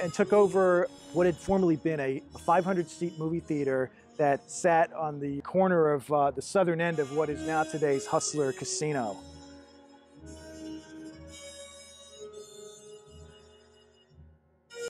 and took over what had formerly been a 500-seat movie theater that sat on the corner of the southern end of what is now today's Hustler Casino.